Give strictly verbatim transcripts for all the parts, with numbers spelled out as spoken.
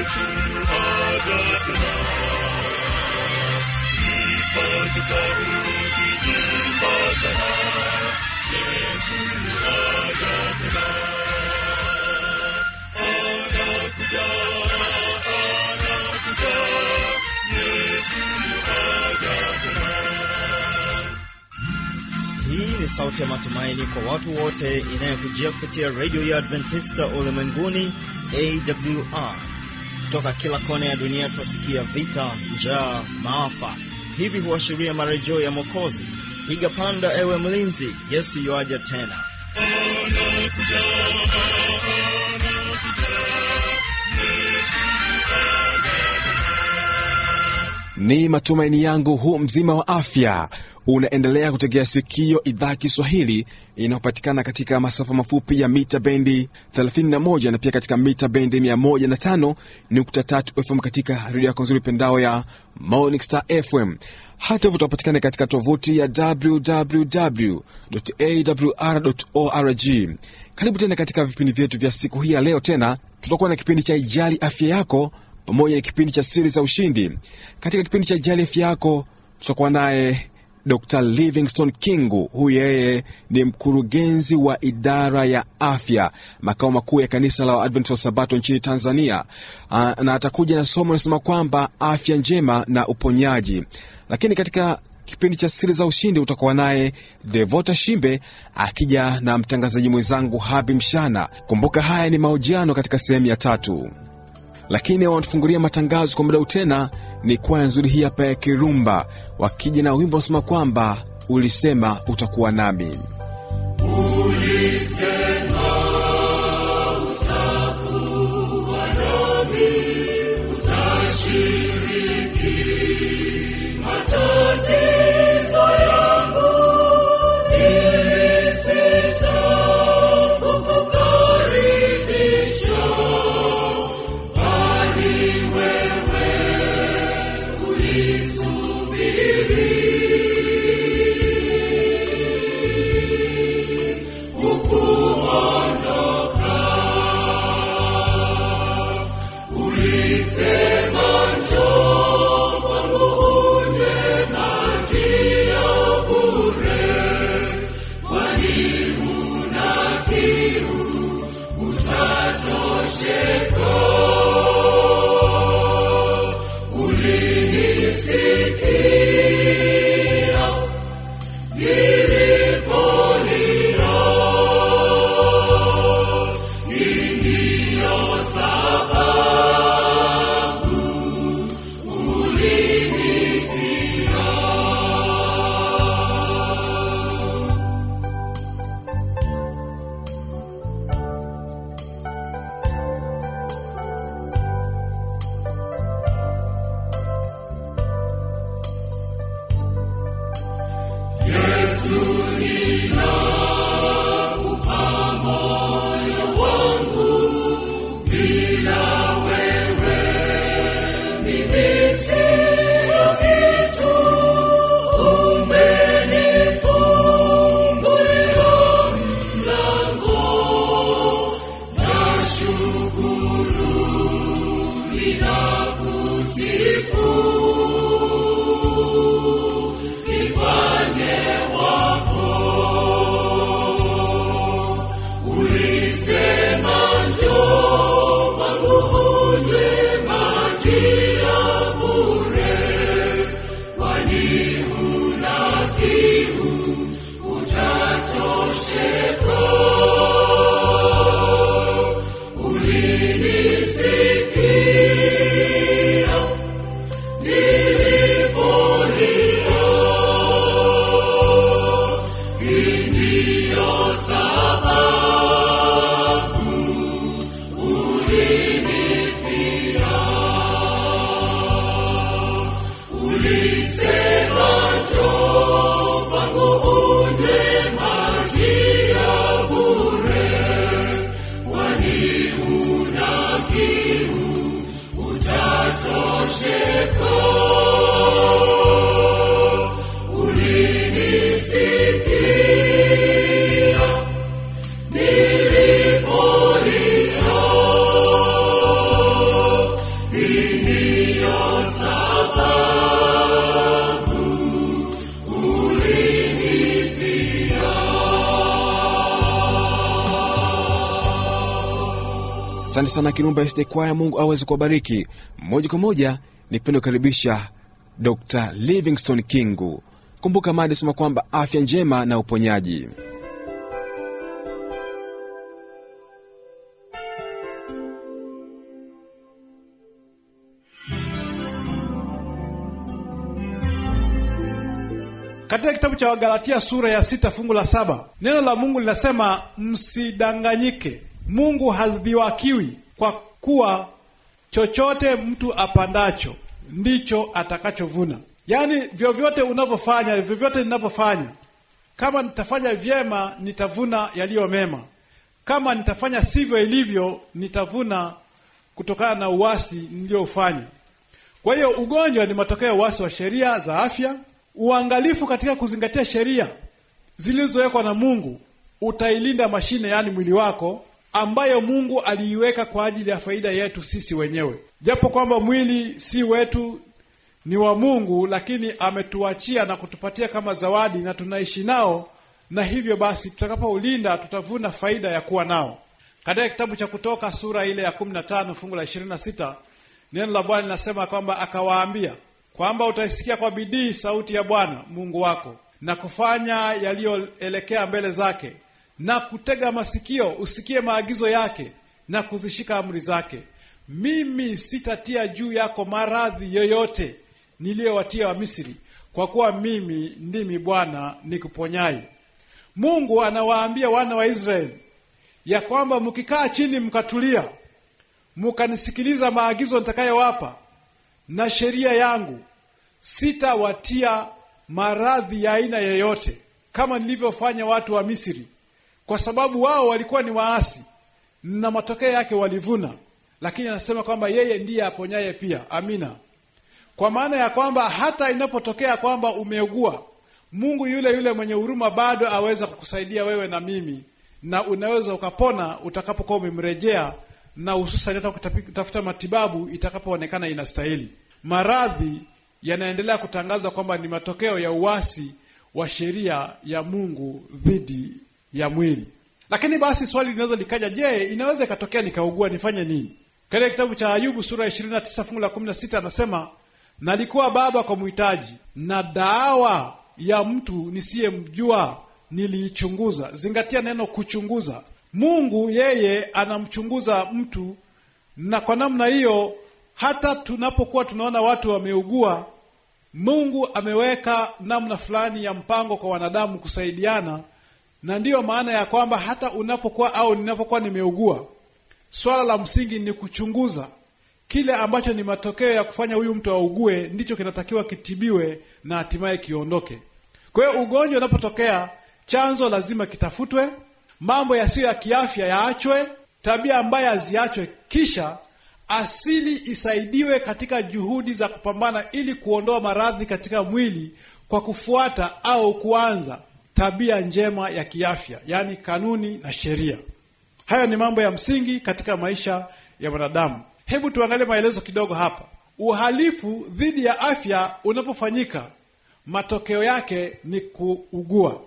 Yesu aja tena. Ipate sauti imba sana, Yesu aja tena. Anakuja, anakuja, Yesu aja tena. Hii ni sauti ya matumaini kwa watu wote, inayokujia kupitia Radio ya Adventista Ulimwenguni A W R. Kutoka kila kona ya dunia tusikia vita, njaa, maafa. Hivi huashiria marejeo ya Mwokozi. Piga panda ewe mlinzi, Yesu yuaja tena. Anakuja, anakuja, Yesu aja tena. Ni matumaini yangu huu mzima wa afya unaendelea kutegea sikio idhaa Kiswahili inayopatikana katika masafa mafupi ya mita bendi thelathini na moja na pia katika mita bendi mia moja na tano nukta tatu F M katika redio yako nzuri pendao ya Morning Star F M. Hata hivyo tunapatikana katika tovuti ya w w w dot a w r dot org. Karibu tena katika vipindi vyetu vya siku hii ya leo. Tena tutakuwa na kipindi cha Ijali Afya Yako pamoja na kipindi cha Siri za Ushindi. Katika kipindi cha Ijali Afya Yako tutakuwa naye Doctor Livingstone Kingu. Huyu yeye ni mkurugenzi wa idara ya afya makao makuu ya kanisa la Adventist wa Sabato nchini Tanzania. Aa, na atakuja na somo linasema kwamba afya njema na uponyaji. Lakini katika kipindi cha Siri za Ushindi utakuwa naye Devota Shimbe akija na mtangazaji mwenzangu Habi Mshana. Kumbuka haya ni mahojiano katika sehemu ya tatu. Lakini wanatufungulia matangazo kwa muda utena ni kwaya nzuri hii hapa ya Kirumba, wakija na wimbo unasema kwamba ulisema utakuwa nami. Ulisema utakuwa nami, utashiriki matatizo yangu, nilisita kukukaribisha. Asante sana Kirumba S D Choir, Mungu aweze kubariki. Moja kwa moja nipende kukaribisha Doctor Livingstone Kingu. Kumbuka mada sema kwamba afya njema na uponyaji. Katika kitabu cha Wagalatia sura ya sita fungu la saba, neno la Mungu linasema msidanganyike, Mungu hadhiwakiwi, kwa kuwa chochote mtu apandacho ndicho atakachovuna. Yaani vyovyote unavyofanya, vyovyote ninavyofanya, kama nitafanya vyema nitavuna yaliyo mema, kama nitafanya sivyo ilivyo nitavuna kutokana na uasi niliofanya. Kwa hiyo ugonjwa ni matokeo ya uasi wa sheria za afya. Uangalifu katika kuzingatia sheria zilizowekwa na Mungu utailinda mashine, yani mwili wako, ambayo Mungu aliiweka kwa ajili ya faida yetu sisi wenyewe. Japo kwamba mwili si wetu, ni wa Mungu, lakini ametuachia na kutupatia kama zawadi na tunaishi nao, na hivyo basi tutakapoulinda tutavuna faida ya kuwa nao. Katika kitabu cha Kutoka sura ile ya kumi na tano fungu la ishirini na sita, neno la Bwana linasema kwamba akawaambia kwamba utaisikia kwa bidii sauti ya Bwana Mungu wako na kufanya yaliyoelekea mbele zake, na kutega masikio usikie maagizo yake na kuzishika amri zake. Mimi sitatia juu yako maradhi yoyote niliyowatia wa Misri, kwa kuwa mimi ndimi Bwana nikuponyaye. Mungu anawaambia wana wa Israeli ya kwamba mkikaa chini mkatulia, mkanisikiliza maagizo nitakayowapa na sheria yangu, sitawatia maradhi ya aina yoyote kama nilivyofanya watu wa Misri, kwa sababu wao walikuwa ni waasi na matokeo yake walivuna. Lakini anasema kwamba yeye ndiye aponyaye pia. Amina. Kwa maana ya kwamba hata inapotokea kwamba umeugua, Mungu yule yule mwenye huruma bado aweza kukusaidia wewe na mimi, na unaweza ukapona utakapokuwa umemrejea, na hususan hata kutafuta matibabu itakapoonekana inastahili. Maradhi yanaendelea kutangaza kwamba ni matokeo ya uasi wa sheria ya Mungu dhidi ya mwili. Lakini basi swali linaweza likaja, je, inaweza ikatokea nikaugua, nifanye nini? Katika kitabu cha Ayubu sura ya ishirini na tisa fungu la kumi na sita anasema, nalikuwa baba kwa mhitaji, na dawa ya mtu nisiyemjua niliichunguza. Zingatia neno kuchunguza. Mungu yeye anamchunguza mtu, na kwa namna hiyo hata tunapokuwa tunaona watu wameugua, Mungu ameweka namna fulani ya mpango kwa wanadamu kusaidiana. Na ndiyo maana ya kwamba hata unapokuwa au ninapokuwa nimeugua, swala la msingi ni kuchunguza kile ambacho ni matokeo ya kufanya huyu mtu augue, ndicho kinatakiwa kitibiwe na hatimaye kiondoke. Kwa hiyo ugonjwa unapotokea, chanzo lazima kitafutwe, mambo yasiyo ya kiafya yaachwe, tabia mbaya ziachwe, kisha asili isaidiwe katika juhudi za kupambana ili kuondoa maradhi katika mwili kwa kufuata au kuanza tabia njema ya kiafya, yani kanuni na sheria. Hayo ni mambo ya msingi katika maisha ya wanadamu. Hebu tuangalie maelezo kidogo hapa. Uhalifu dhidi ya afya unapofanyika, matokeo yake ni kuugua.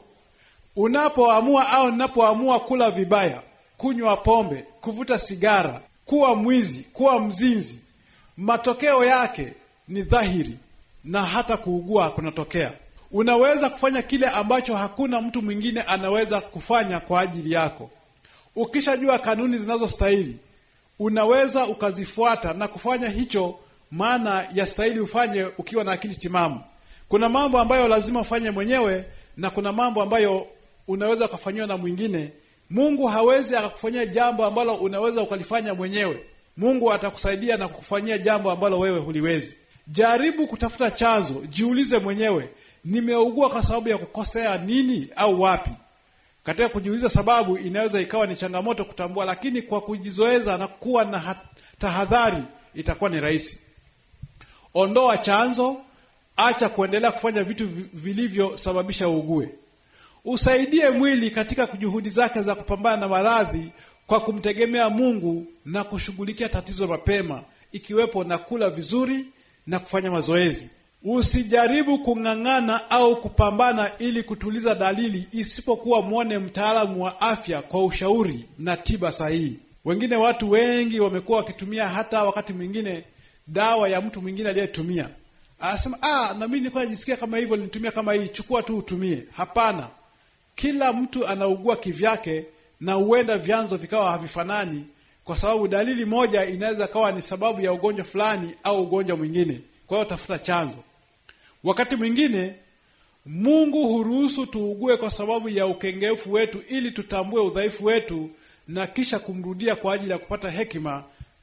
Unapoamua au ninapoamua kula vibaya, kunywa pombe, kuvuta sigara, kuwa mwizi, kuwa mzinzi, matokeo yake ni dhahiri na hata kuugua kunatokea. Unaweza kufanya kile ambacho hakuna mtu mwingine anaweza kufanya kwa ajili yako. Ukishajua kanuni zinazostahili, unaweza ukazifuata na kufanya hicho, maana yastahili ufanye ukiwa na akili timamu. Kuna mambo ambayo lazima ufanye mwenyewe, na kuna mambo ambayo unaweza kufanywa na mwingine. Mungu hawezi akakufanyia jambo ambalo unaweza ukalifanya mwenyewe. Mungu atakusaidia na kukufanyia jambo ambalo wewe huliwezi. Jaribu kutafuta chanzo, jiulize mwenyewe, nimeugua kwa sababu ya kukosea nini au wapi? Katika kujiuliza sababu inaweza ikawa ni changamoto kutambua, lakini kwa kujizoeza na kuwa na tahadhari itakuwa ni rahisi. Ondoa chanzo, acha kuendelea kufanya vitu vilivyosababisha ugue. Usaidie mwili katika juhudi zake za kupambana na maradhi kwa kumtegemea Mungu na kushughulikia tatizo mapema, ikiwepo na kula vizuri na kufanya mazoezi. Usijaribu kung'ang'ana au kupambana ili kutuliza dalili, isipokuwa muone mtaalamu wa afya kwa ushauri na tiba sahihi. Wengine, watu wengi wamekuwa wakitumia hata wakati mwingine dawa ya mtu mwingine aliyetumia. Anasema, ah, na mimi nilikuwa najisikia kama hivyo, nilitumia kama hii, chukua tu utumie. Hapana. Kila mtu anaugua kivyake, na huenda vyanzo vikawa havifanani, kwa sababu dalili moja inaweza kawa ni sababu ya ugonjwa fulani au ugonjwa mwingine. Kwa hiyo tafuta chanzo. Wakati mwingine Mungu huruhusu tuugue kwa sababu ya ukengefu wetu, ili tutambue udhaifu wetu na kisha kumrudia kwa ajili ya kupata hekima,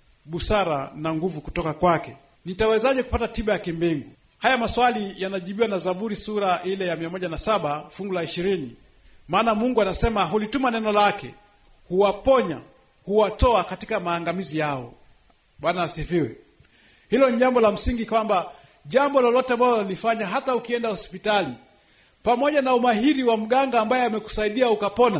busara na nguvu kutoka kwake. Nitawezaje kupata tiba ya kimbingu? Haya maswali yanajibiwa na Zaburi sura ile ya mia moja na saba fungu la ishirini. Maana Mungu anasema, hulituma neno lake, huwaponya, huwatoa katika maangamizi yao. Bwana asifiwe. Hilo ni jambo la msingi, kwamba jambo lolote ambalo lifanya, hata ukienda hospitali, pamoja na umahiri wa mganga ambaye amekusaidia ukapona,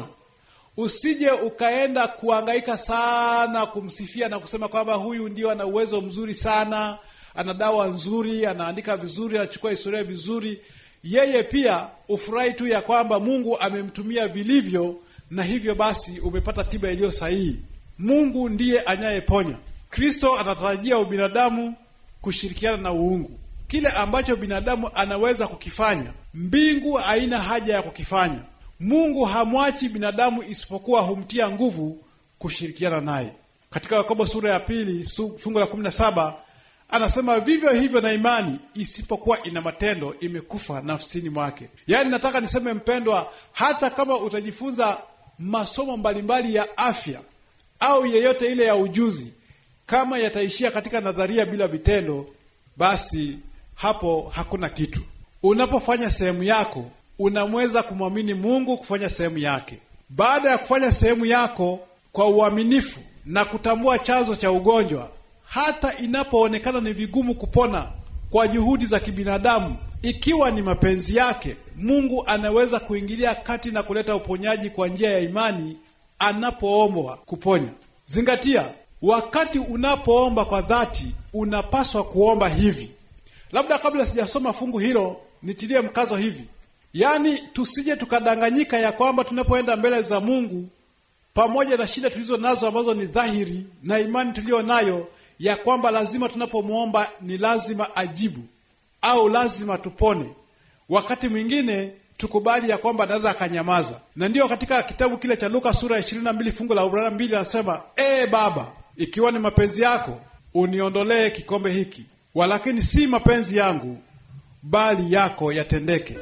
usije ukaenda kuhangaika sana kumsifia na kusema kwamba huyu ndio ana uwezo mzuri sana, ana dawa nzuri, anaandika vizuri, anachukua historia vizuri. Yeye pia ufurahi tu ya kwamba Mungu amemtumia vilivyo, na hivyo basi umepata tiba iliyo sahihi. Mungu ndiye anayeponya. Kristo anatarajia ubinadamu kushirikiana na uungu. Kile ambacho binadamu anaweza kukifanya, mbingu haina haja ya kukifanya. Mungu hamwachi binadamu, isipokuwa humtia nguvu kushirikiana naye. Katika Yakobo sura ya pili fungu la kumi na saba anasema, vivyo hivyo na imani isipokuwa ina matendo imekufa nafsini mwake. Yaani nataka niseme mpendwa, hata kama utajifunza masomo mbalimbali ya afya au yeyote ile ya ujuzi, kama yataishia katika nadharia bila vitendo, basi hapo hakuna kitu. Unapofanya sehemu yako, unamweza kumwamini Mungu kufanya sehemu yake. Baada ya kufanya sehemu yako kwa uaminifu na kutambua chanzo cha ugonjwa, hata inapoonekana ni vigumu kupona kwa juhudi za kibinadamu, ikiwa ni mapenzi yake, Mungu anaweza kuingilia kati na kuleta uponyaji kwa njia ya imani anapoombwa kuponya. Zingatia, wakati unapoomba kwa dhati, unapaswa kuomba hivi. Labda kabla sijasoma fungu hilo, nitilie mkazo hivi. Yaani tusije tukadanganyika ya kwamba tunapoenda mbele za Mungu, pamoja na shida tulizo nazo ambazo ni dhahiri na imani tulio nayo, ya kwamba lazima tunapomuomba ni lazima ajibu au lazima tupone. Wakati mwingine tukubali ya kwamba anaweza akanyamaza. Na ndio katika kitabu kile cha Luka sura ya ishirini na mbili fungu la arobaini na mbili anasema, ee Baba, ikiwa ni mapenzi yako, uniondolee kikombe hiki, walakini si mapenzi yangu bali yako yatendeke.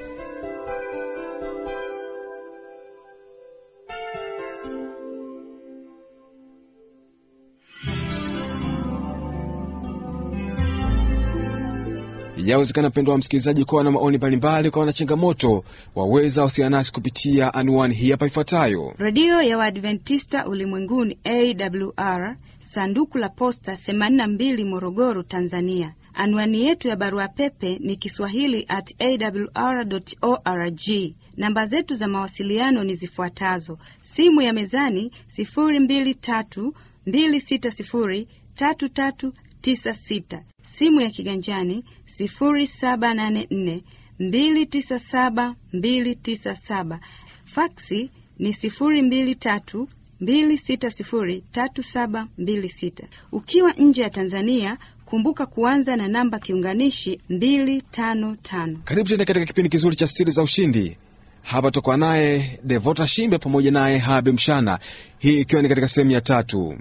Yawezekana mpendwa wa msikilizaji kuwa na maoni mbalimbali, kwa wana changamoto, waweza wasiliana nasi kupitia anwani hii hapa ifuatayo: Radio ya Waadventista Ulimwenguni A W R, sanduku la posta themanini na mbili, Morogoro, Tanzania. Anwani yetu ya barua pepe ni kiswahili at a w r dot org. Namba zetu za mawasiliano ni zifuatazo: simu ya mezani sifuri mbili tatu mbili sita sifuri tatu tatu tisa sita, simu ya kiganjani sifuri saba nane nne mbili tisa saba mbili tisa saba, faksi ni sifuri mbili tatu mbili sita sifuri tatu saba mbili sita. Ukiwa nje ya Tanzania, kumbuka kuanza na namba kiunganishi mbili tano tano. Karibu tena katika kipindi kizuri cha Siri za Ushindi. Hapa tutakuwa naye Devota Shimbe pamoja naye Habe Mshana, hii ikiwa ni katika sehemu ya tatu.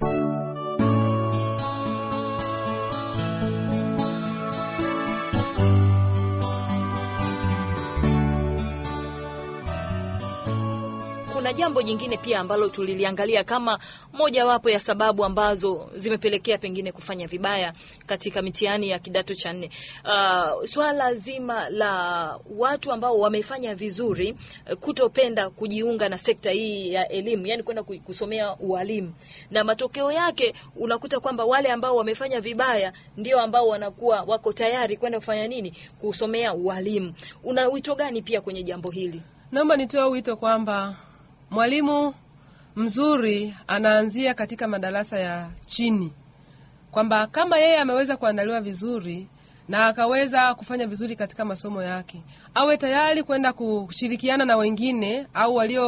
Kuna jambo jingine pia ambalo tuliliangalia kama moja wapo ya sababu ambazo zimepelekea pengine kufanya vibaya katika mitihani ya kidato cha nne. Uh, swala zima la watu ambao wamefanya vizuri kutopenda kujiunga na sekta hii ya elimu, yani kwenda kusomea ualimu. Na matokeo yake unakuta kwamba wale ambao wamefanya vibaya ndio ambao wanakuwa wako tayari kwenda kufanya nini? Kusomea ualimu. Una wito gani pia kwenye jambo hili? Naomba nitoe wito kwamba mwalimu mzuri anaanzia katika madarasa ya chini, kwamba kama yeye ameweza kuandaliwa vizuri na akaweza kufanya vizuri katika masomo yake, awe tayari kwenda kushirikiana na wengine au walio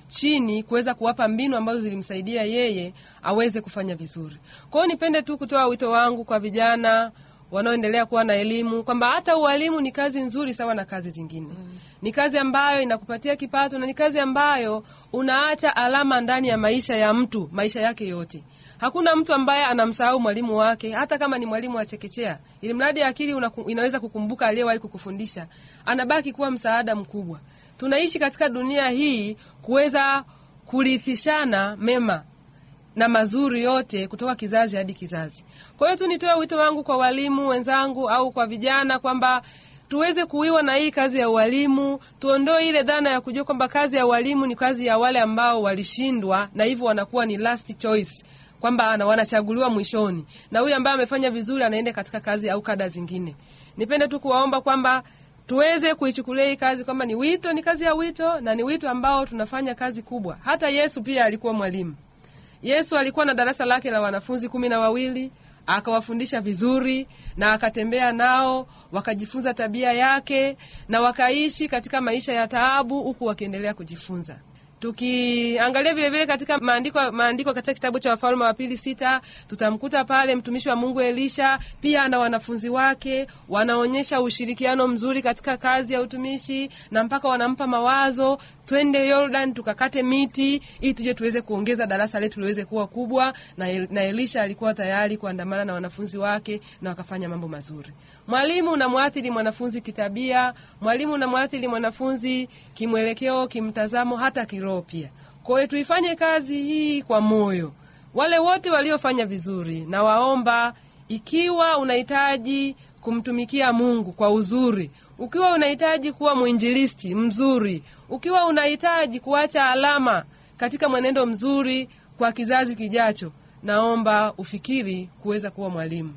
chini kuweza kuwapa mbinu ambazo zilimsaidia yeye aweze kufanya vizuri. Kwa hiyo nipende tu kutoa wito wangu kwa vijana wanaoendelea kuwa na elimu kwamba hata ualimu ni kazi nzuri sawa na kazi zingine. Mm. Ni kazi ambayo inakupatia kipato na ni kazi ambayo unaacha alama ndani ya maisha ya mtu, maisha yake yote. Hakuna mtu ambaye anamsahau mwalimu wake, hata kama ni mwalimu wa chekechea. Ili mradi akili unaku, inaweza kukumbuka aliyewahi kukufundisha, anabaki kuwa msaada mkubwa. Tunaishi katika dunia hii kuweza kurithishana mema na mazuri yote kutoka kizazi hadi kizazi. Kwa hiyo tu nitoe wito wangu kwa walimu wenzangu au kwa vijana kwamba tuweze kuiwa na hii kazi ya walimu, tuondoe ile dhana ya kujua kwamba kazi ya walimu ni kazi ya wale ambao walishindwa na hivyo wanakuwa ni last choice, kwamba ana wanachaguliwa mwishoni na huyu ambaye amefanya vizuri anaenda katika kazi au kada zingine. Nipende tu kuwaomba kwamba tuweze kuichukulia hii kazi kwamba ni wito, ni kazi ya wito na ni wito ambao tunafanya kazi kubwa. Hata Yesu pia alikuwa mwalimu. Yesu alikuwa na darasa lake la wanafunzi kumi na wawili, akawafundisha vizuri na akatembea nao, wakajifunza tabia yake na wakaishi katika maisha ya taabu huku wakiendelea kujifunza. Tukiangalia vile vile katika maandiko maandiko katika kitabu cha Wafalme wa pili sita, tutamkuta pale mtumishi wa Mungu Elisha pia na wanafunzi wake wanaonyesha ushirikiano mzuri katika kazi ya utumishi na mpaka wanampa mawazo, twende Jordan tukakate miti ili tuje tuweze kuongeza darasa letu liweze kuwa kubwa, na, El, na Elisha alikuwa tayari kuandamana na wanafunzi wake na wakafanya mambo mazuri. Mwalimu unamwathiri mwanafunzi kitabia, mwalimu unamwathiri mwanafunzi kimwelekeo, kimtazamo, hata kiroho pia. Kwa hiyo tuifanye kazi hii kwa moyo. Wale wote waliofanya vizuri na waomba, ikiwa unahitaji kumtumikia Mungu kwa uzuri, ukiwa unahitaji kuwa mwinjilisti mzuri, ukiwa unahitaji kuacha alama katika mwenendo mzuri kwa kizazi kijacho, naomba ufikiri kuweza kuwa mwalimu.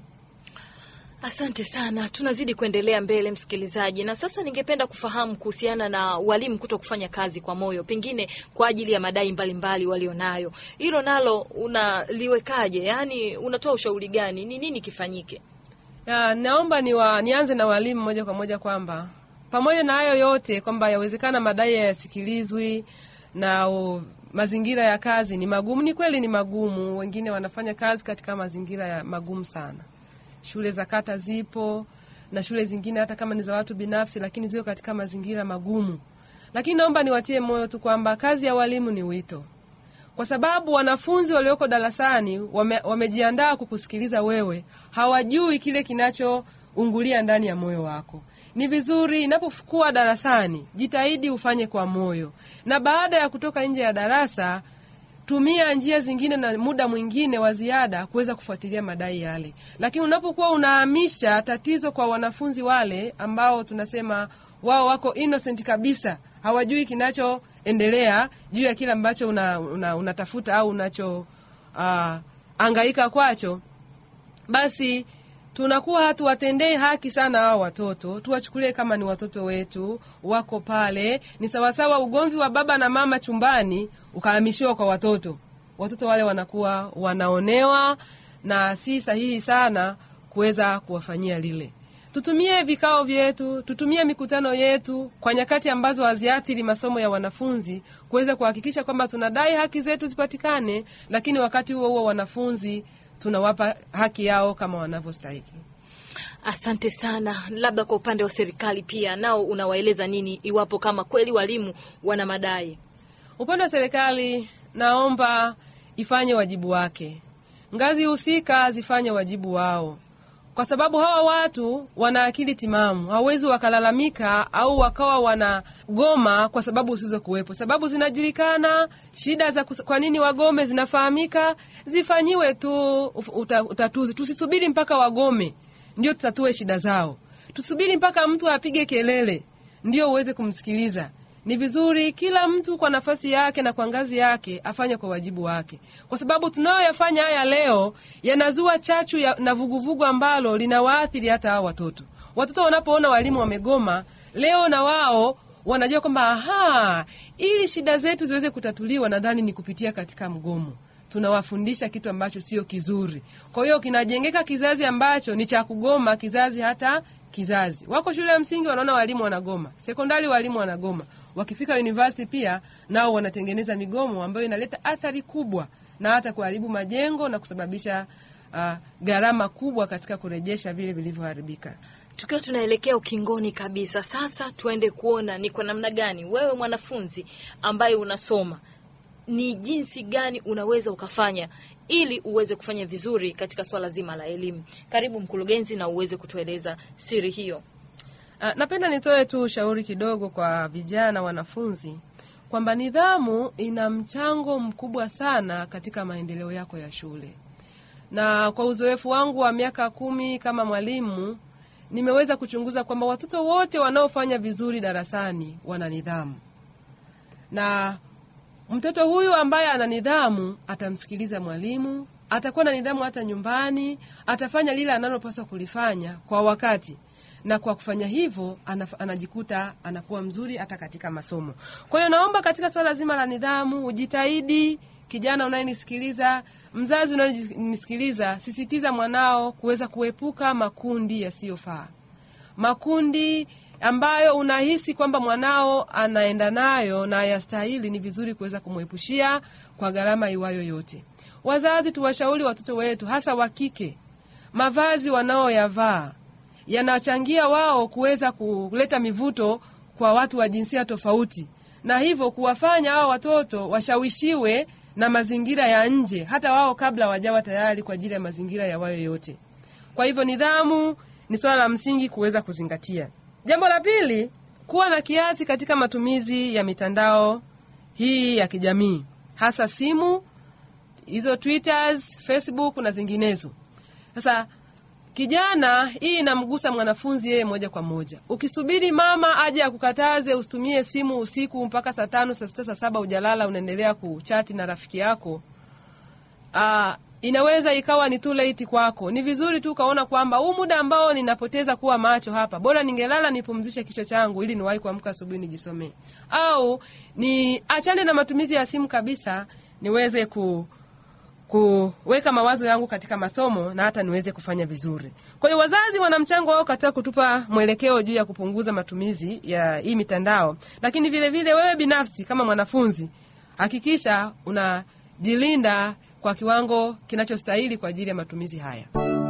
Asante sana. Tunazidi kuendelea mbele msikilizaji. Na sasa ningependa kufahamu kuhusiana na walimu kuto kufanya kazi kwa moyo, pengine kwa ajili ya madai mbalimbali walionayo. Hilo nalo unaliwekaje? Yaani unatoa ushauri gani? Ni nini kifanyike? Ya, naomba ni wa, nianze na walimu moja kwa moja kwamba pamoja na hayo yote kwamba yawezekana madai yasikilizwi na o, mazingira ya kazi ni magumu. Ni kweli ni magumu. Wengine wanafanya kazi katika mazingira ya magumu sana. Shule za kata zipo na shule zingine hata kama ni za watu binafsi, lakini zio katika mazingira magumu. Lakini naomba niwatie moyo tu kwamba kazi ya walimu ni wito. Kwa sababu wanafunzi walioko darasani wame, wamejiandaa kukusikiliza wewe, hawajui kile kinachoungulia ndani ya moyo wako. Ni vizuri inapokuwa darasani, jitahidi ufanye kwa moyo. Na baada ya kutoka nje ya darasa, tumia njia zingine na muda mwingine wa ziada kuweza kufuatilia madai yale. Lakini unapokuwa unahamisha tatizo kwa wanafunzi wale ambao tunasema wao wako innocent kabisa, hawajui kinachoendelea juu ya kile ambacho una, una, unatafuta au unacho uh, angaika kwacho, basi tunakuwa hatuwatendei haki sana hao watoto. Tuwachukulie kama ni watoto wetu, wako pale. Ni sawasawa ugomvi wa baba na mama chumbani ukahamishiwa kwa watoto. Watoto wale wanakuwa wanaonewa na si sahihi sana kuweza kuwafanyia lile. Tutumie vikao vyetu, tutumie mikutano yetu kwa nyakati ambazo haziathiri masomo ya wanafunzi kuweza kuhakikisha kwamba tunadai haki zetu zipatikane, lakini wakati huo huo wanafunzi tunawapa haki yao kama wanavyostahili. Asante sana. Labda kwa upande wa serikali pia nao unawaeleza nini iwapo kama kweli walimu wana madai? Upande wa serikali naomba ifanye wajibu wake. Ngazi husika zifanye wajibu wao. Kwa sababu hawa watu wana akili timamu, hawezi wakalalamika au wakawa wana goma kwa sababu usizo kuwepo. Sababu zinajulikana, shida za kus- kwa nini wagome zinafahamika, zifanyiwe tu uta, utatuzi. Tusisubiri mpaka wagome ndio tutatue shida zao. Tusubiri mpaka mtu apige kelele ndio uweze kumsikiliza. Ni vizuri kila mtu kwa nafasi yake na kwa ngazi yake afanye kwa wajibu wake. Kwa sababu tunayoyafanya haya leo yanazua chachu ya, na vuguvugu ambalo linawaathiri hata hao watoto. Watoto wanapoona walimu wamegoma leo na wao wanajua kwamba aha, ili shida zetu ziweze kutatuliwa nadhani ni kupitia katika mgomo. tunawafundisha kitu ambacho sio kizuri. Kwa hiyo kinajengeka kizazi ambacho ni cha kugoma kizazi hata kizazi. Wako shule ya msingi wanaona walimu wanagoma, sekondari walimu wanagoma, wakifika university pia nao wanatengeneza migomo ambayo inaleta athari kubwa na hata kuharibu majengo na kusababisha uh, gharama kubwa katika kurejesha vile vilivyoharibika. Tukiwa tunaelekea ukingoni kabisa, sasa tuende kuona ni kwa namna gani wewe mwanafunzi ambaye unasoma, ni jinsi gani unaweza ukafanya ili uweze kufanya vizuri katika swala zima la elimu. Karibu mkurugenzi, na uweze kutueleza siri hiyo. Uh, napenda nitoe tu ushauri kidogo kwa vijana wanafunzi kwamba nidhamu ina mchango mkubwa sana katika maendeleo yako ya shule. Na kwa uzoefu wangu wa miaka kumi kama mwalimu, nimeweza kuchunguza kwamba watoto wote wanaofanya vizuri darasani wana nidhamu. Na mtoto huyu ambaye ana nidhamu atamsikiliza mwalimu, atakuwa na nidhamu hata nyumbani, atafanya lile analopaswa kulifanya kwa wakati. Na kwa kufanya hivyo anajikuta anakuwa mzuri hata katika masomo. Kwa hiyo naomba katika swala zima la nidhamu ujitahidi, kijana unayenisikiliza, mzazi unayenisikiliza, sisitiza mwanao kuweza kuepuka makundi yasiyofaa. Makundi ambayo unahisi kwamba mwanao anaenda nayo na yastahili, ni vizuri kuweza kumuepushia kwa gharama iwayo yote. Wazazi tuwashauri watoto wetu, hasa wa kike, mavazi wanaoyavaa yanachangia wao kuweza kuleta mivuto kwa watu wa jinsia tofauti, na hivyo kuwafanya hao watoto washawishiwe na mazingira ya nje hata wao kabla wajawa tayari kwa ajili ya mazingira ya wao yote. Kwa hivyo nidhamu ni swala la msingi kuweza kuzingatia. Jambo la pili, kuwa na kiasi katika matumizi ya mitandao hii ya kijamii, hasa simu, hizo Twitters, Facebook na zinginezo. Sasa kijana, hii inamgusa mwanafunzi yeye moja kwa moja. Ukisubiri mama aje akukataze usitumie simu usiku mpaka saa tano, saa sita, saa saba hujalala, unaendelea kuchati na rafiki yako, ah inaweza ikawa ni too late kwako. Ni vizuri tu kaona kwamba huu muda ambao ninapoteza kuwa macho hapa, bora ningelala nipumzishe kichwa changu ili niwahi kuamka asubuhi nijisomee. Au ni achane na matumizi ya simu kabisa, niweze ku kuweka mawazo yangu katika masomo na hata niweze kufanya vizuri. Kwa hiyo wazazi wana mchango wao katika kutupa mwelekeo juu ya kupunguza matumizi ya hii mitandao. Lakini vile vile wewe binafsi kama mwanafunzi, hakikisha unajilinda kwa kiwango kinachostahili kwa ajili ya matumizi haya.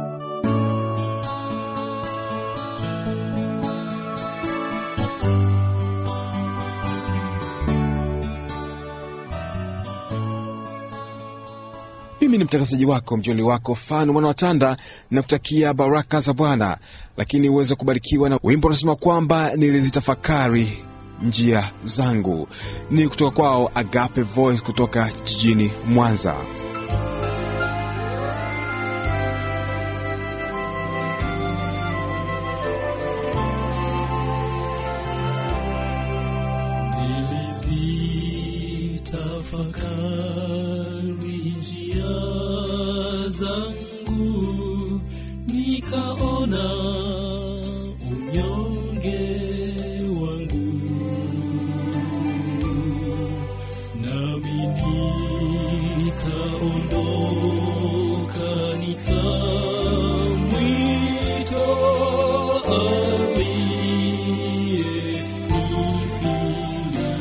Mimi ni mtangazaji wako, mjoli wako Fanu Mwana Watanda, na kutakia baraka za Bwana, lakini uweze kubarikiwa na wimbo unasema kwamba nilizitafakari njia zangu. Ni kutoka kwao Agape Voice kutoka jijini Mwanza. Nilizitafakari njia zangu, nikaona unyonge wangu, nami nikaondoka nikamwita aliye nifilia.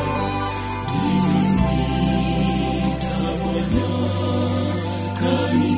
Kani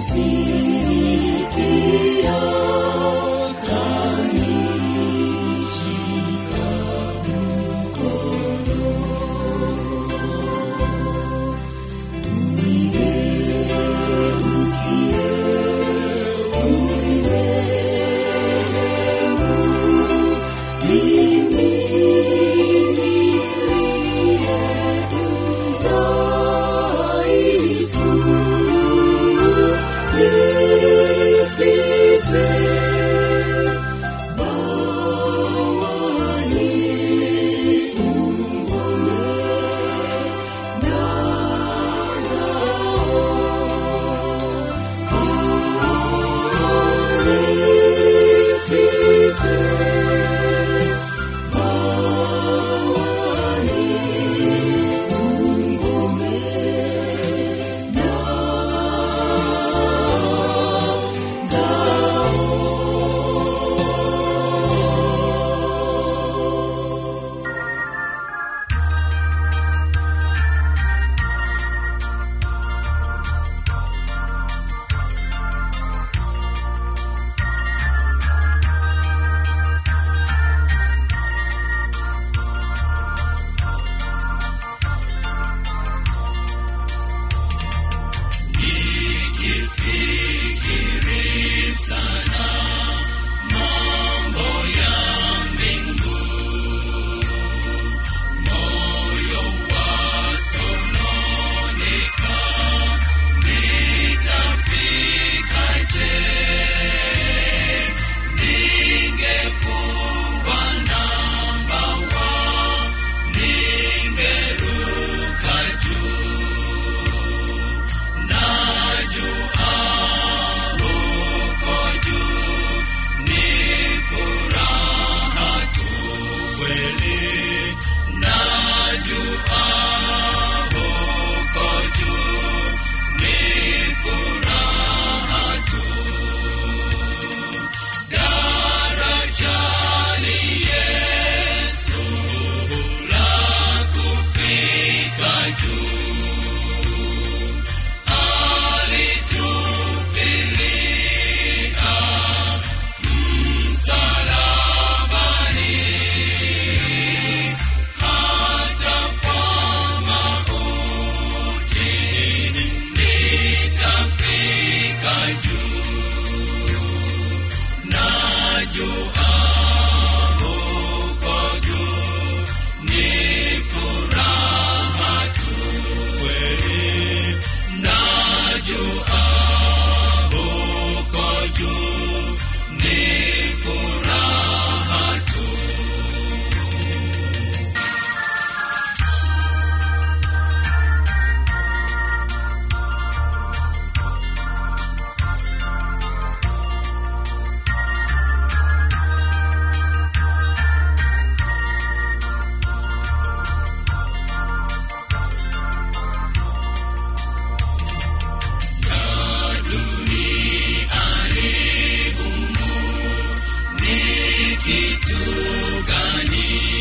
gani